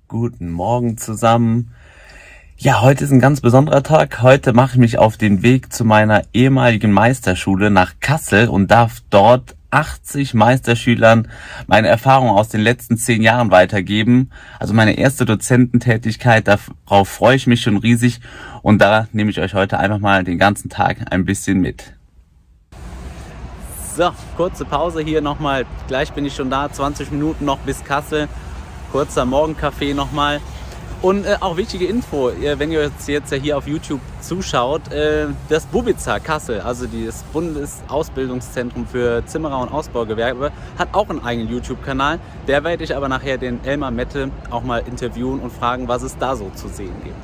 Guten Morgen zusammen. Ja, heute ist ein ganz besonderer Tag. Heute mache ich mich auf den Weg zu meiner ehemaligen Meisterschule nach Kassel und darf dort 80 Meisterschülern meine Erfahrungen aus den letzten 10 Jahren weitergeben. Also meine erste Dozententätigkeit, darauf freue ich mich schon riesig und da nehme ich euch heute einfach mal den ganzen Tag ein bisschen mit. So, kurze Pause hier nochmal. Gleich bin ich schon da, 20 Minuten noch bis Kassel. Kurzer Morgenkaffee nochmal. Und auch wichtige Info, wenn ihr jetzt ja hier auf YouTube zuschaut, das Bubiza Kassel, also das Bundesausbildungszentrum für Zimmerer und Ausbaugewerbe, hat auch einen eigenen YouTube-Kanal. Der werde ich aber nachher den Elmar Mette auch mal interviewen und fragen, was es da so zu sehen gibt.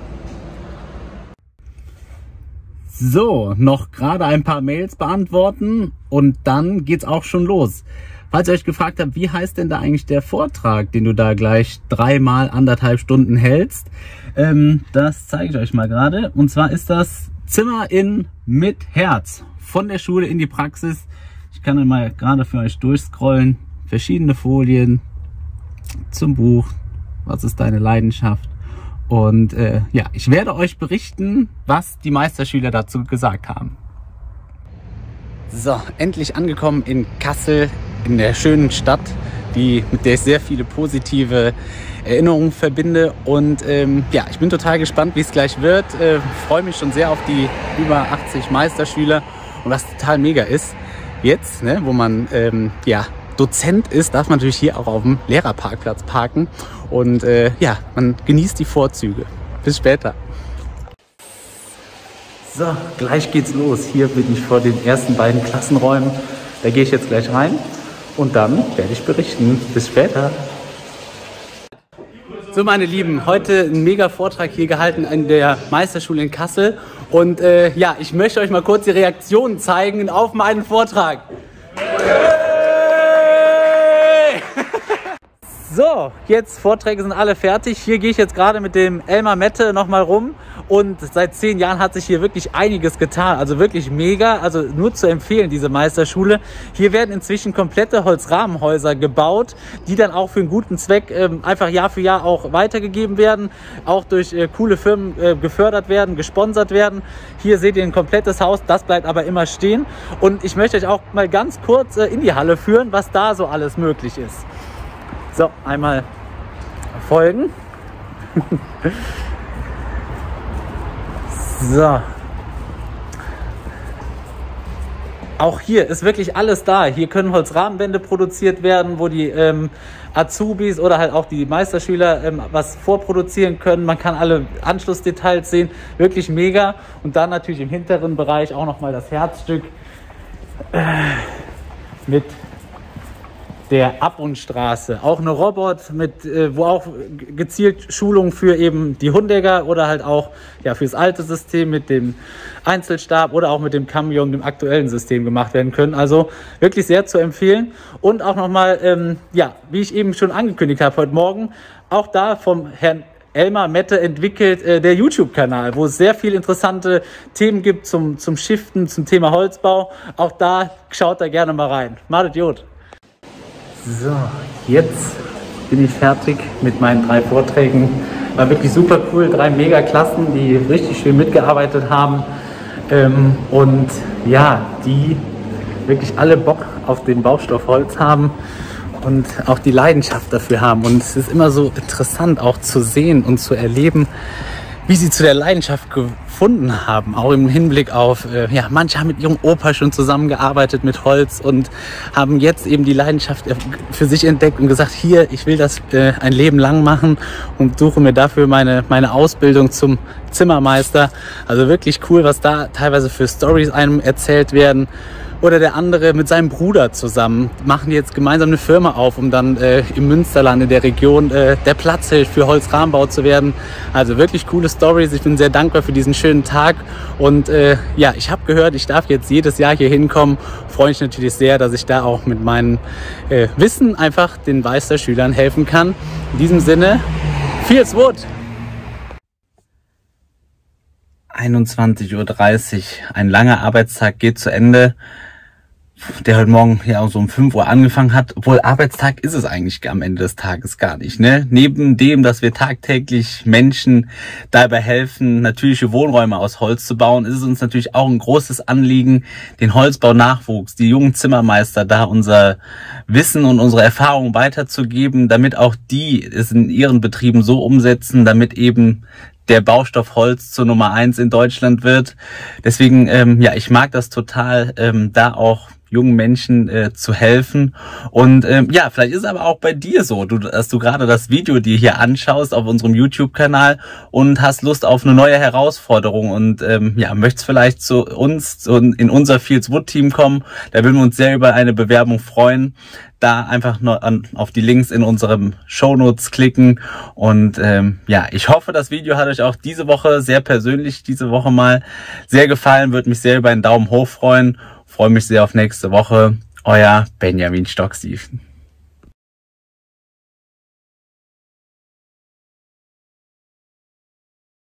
So, noch gerade ein paar Mails beantworten und dann geht's auch schon los. Falls ihr euch gefragt habt, wie heißt denn da eigentlich der Vortrag, den du da gleich 3 mal 1,5 Stunden hältst, das zeige ich euch mal gerade. Und zwar ist das Zimmer in mit Herz, von der Schule in die Praxis. Ich kann dann mal gerade für euch durchscrollen, verschiedene Folien zum Buch, was ist deine Leidenschaft? Und ja, ich werde euch berichten, was die Meisterschüler dazu gesagt haben. So, endlich angekommen in Kassel, in der schönen Stadt, mit der ich sehr viele positive Erinnerungen verbinde. Und ja, ich bin total gespannt, wie es gleich wird. Freue mich schon sehr auf die über 80 Meisterschüler. Und was total mega ist, jetzt, ne, wo man ja, Dozent ist, darf man natürlich hier auch auf dem Lehrerparkplatz parken. Und ja, man genießt die Vorzüge. Bis später. So, gleich geht's los. Hier bin ich vor den ersten beiden Klassenräumen. Da gehe ich jetzt gleich rein und dann werde ich berichten. Bis später. So, meine Lieben, heute ein mega Vortrag hier gehalten in der Meisterschule in Kassel. Und ja, ich möchte euch mal kurz die Reaktionen zeigen auf meinen Vortrag. So, jetzt Vorträge sind alle fertig. Hier gehe ich jetzt gerade mit dem Elmar Mette nochmal rum und seit 10 Jahren hat sich hier wirklich einiges getan. Also wirklich mega, also nur zu empfehlen, diese Meisterschule. Hier werden inzwischen komplette Holzrahmenhäuser gebaut, die dann auch für einen guten Zweck einfach Jahr für Jahr auch weitergegeben werden, auch durch coole Firmen gefördert werden, gesponsert werden. Hier seht ihr ein komplettes Haus, das bleibt aber immer stehen. Und ich möchte euch auch mal ganz kurz in die Halle führen, was da so alles möglich ist. So, einmal folgen. So. Auch hier ist wirklich alles da. Hier können Holzrahmenwände produziert werden, wo die Azubis oder halt auch die Meisterschüler was vorproduzieren können. Man kann alle Anschlussdetails sehen. Wirklich mega. Und dann natürlich im hinteren Bereich auch nochmal das Herzstück mit der Ab- und Straße. Auch eine Robot, wo auch gezielt Schulungen für eben die Hundegger oder halt auch ja, fürs alte System mit dem Einzelstab oder auch mit dem Camion, dem aktuellen System gemacht werden können. Also wirklich sehr zu empfehlen. Und auch nochmal, ja, wie ich eben schon angekündigt habe heute Morgen, auch da vom Herrn Elmar Mette entwickelt der YouTube-Kanal, wo es sehr viele interessante Themen gibt zum Shiften, zum Thema Holzbau. Auch da schaut da gerne mal rein. Madet Jod. So, jetzt bin ich fertig mit meinen 3 Vorträgen. War wirklich super cool, 3 Megaklassen, die richtig schön mitgearbeitet haben und ja, die wirklich alle Bock auf den Baustoff Holz haben und auch die Leidenschaft dafür haben. Und es ist immer so interessant auch zu sehen und zu erleben, wie sie zu der Leidenschaft gefunden haben, auch im Hinblick auf, ja, manche haben mit ihrem Opa schon zusammengearbeitet mit Holz und haben jetzt eben die Leidenschaft für sich entdeckt und gesagt, hier, ich will das ein Leben lang machen und suche mir dafür meine Ausbildung zum Zimmermeister. Also wirklich cool, was da teilweise für Stories einem erzählt werden. Oder der andere mit seinem Bruder zusammen machen jetzt gemeinsam eine Firma auf, um dann im Münsterland in der Region der Platzheld für Holzrahmenbau zu werden. Also wirklich coole Stories. Ich bin sehr dankbar für diesen schönen Tag und ja, ich habe gehört, ich darf jetzt jedes Jahr hier hinkommen. Freue mich natürlich sehr, dass ich da auch mit meinem Wissen einfach den Meisterschülern helfen kann. In diesem Sinne, viel's Wood! 21:30 Uhr, ein langer Arbeitstag geht zu Ende. der heute Morgen ja so um 5 Uhr angefangen hat, obwohl Arbeitstag ist es eigentlich am Ende des Tages gar nicht, ne? Neben dem, dass wir tagtäglich Menschen dabei helfen, natürliche Wohnräume aus Holz zu bauen, ist es uns natürlich auch ein großes Anliegen, den Holzbau-Nachwuchs, die jungen Zimmermeister, da unser Wissen und unsere Erfahrungen weiterzugeben, damit auch die es in ihren Betrieben so umsetzen, damit eben der Baustoff Holz zur Nummer 1 in Deutschland wird. Deswegen, ja, ich mag das total, da auch jungen Menschen zu helfen. Und ja, vielleicht ist es aber auch bei dir so, dass du gerade das Video dir hier anschaust auf unserem YouTube-Kanal und hast Lust auf eine neue Herausforderung und ja, möchtest vielleicht zu uns in unser Fields Wood Team kommen. Da würden wir uns sehr über eine Bewerbung freuen. Da einfach nur auf die Links in unserem Shownotes klicken. Und ja, ich hoffe, das Video hat euch auch diese Woche sehr persönlich mal sehr gefallen. Würde mich sehr über einen Daumen hoch freuen. Freue mich sehr auf nächste Woche. Euer Benjamin Stockstiefen.